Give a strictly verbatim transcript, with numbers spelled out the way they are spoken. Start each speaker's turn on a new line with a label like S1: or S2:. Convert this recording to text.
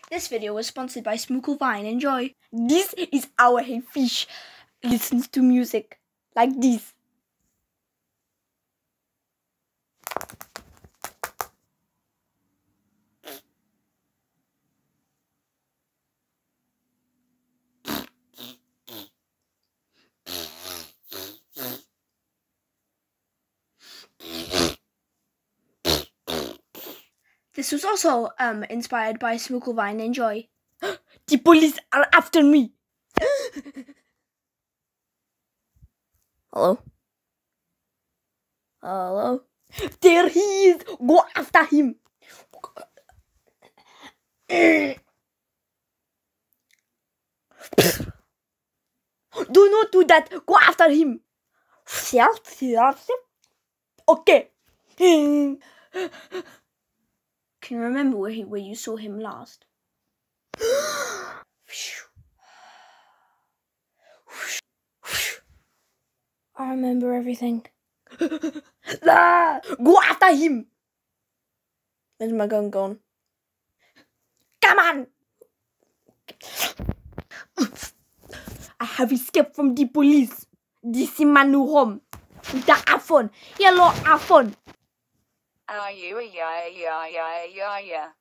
S1: This video was sponsored by Smoocal Vine. Enjoy. This is our hey fish. Listens to music like this. This was also um inspired by Smoocal Vine. Enjoy. The police are after me. Hello? Hello? There he is. Go after him. Do not do that. Go after him. Okay. Can you remember where he, where you saw him last? I remember everything. Go after him. Where's my gun gone? Come on. I have escaped from the police. This is my new home. With the iPhone. Hello, iPhone.
S2: Are you a yeah yeah yeah yeah yeah?